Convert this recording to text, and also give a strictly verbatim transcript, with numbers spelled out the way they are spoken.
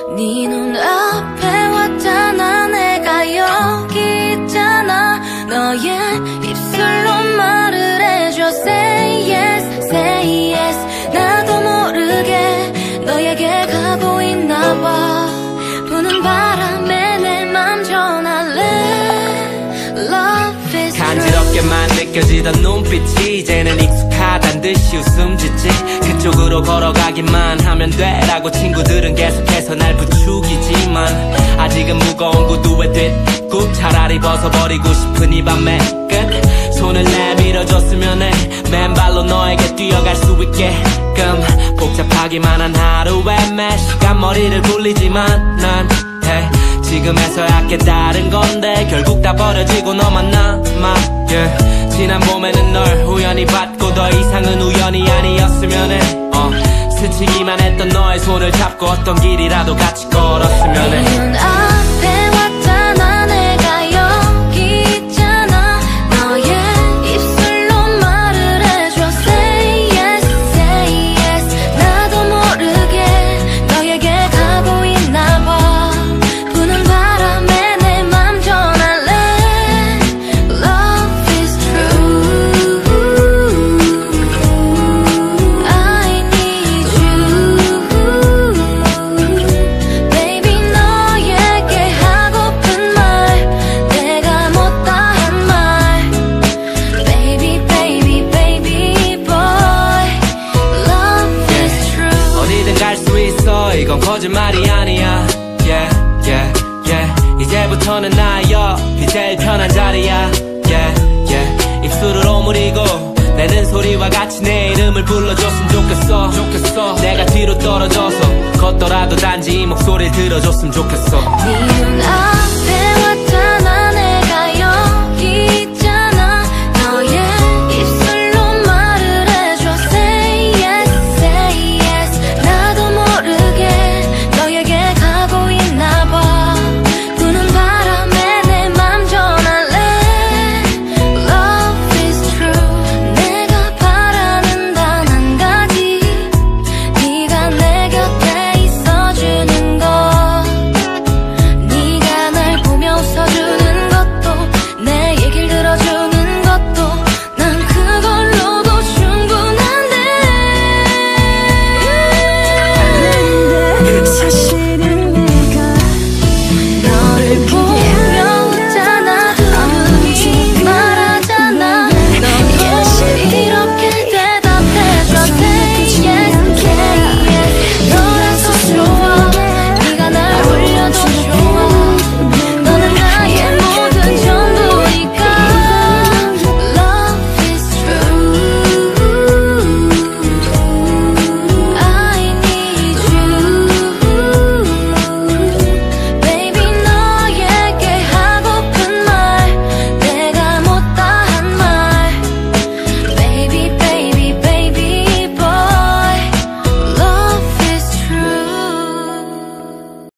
네 눈앞에 왔잖아. 내가 여기 있잖아. 너의 입술로 말을 해줘. Say yes, say yes. 나도 모르게 너에게 가고 있나봐. 부는 바람에 내 맘 전할래. Love is 간지럽게만 느껴지던 눈빛이 이제는 익숙하단 듯이 웃음 짓지. 그쪽으로 걸어가기만 하면 돼라고 친구들은 계속해서 날 부추기지만 아직은 무거운 구두에 뒷굽 차라리 벗어버리고 싶은 이 밤의 끝. 손을 내밀어줬으면 해. 맨발로 너에게 뛰어갈 수 있게끔. 복잡하기만 한 하루에 매 시간 머리를 굴리지만 난 hey, 지금에서야 깨달은 건데 결국 다 버려지고 너만 남아. yeah. 지난 봄에는 널 우연히 봤고 더 이상은 우연이 아니었으면 해. 어, 스치기만 했던 너의 손을 잡고 어떤 길이라도 같이 걸었으면 해. 네 눈앞에 왔잖아. 내가 여기 있잖아. 너의 입술로 말을 해줘. Say yes, say yes. 나도 모르게 너에게 가고 있나봐. 부는 바람에 내 맘 전할래. Love is true. I need you. Baby 너에게 하고픈 말 내가 못다 한 말. Baby baby baby boy. Love is true. 어디든 갈 수 있어. 이건 거짓말이 아니야. Yeah, yeah, yeah. 이제부터는 나의 옆이 제일 편한 자리야. Yeah, yeah. 입술을 오므리고 내는 소리와 같이 내 이름을 불러줬으면 좋겠어. 좋겠어. 내가 뒤로 떨어져서 걷더라도 단지 이 목소리를 들어줬으면 좋겠어. 네 눈앞에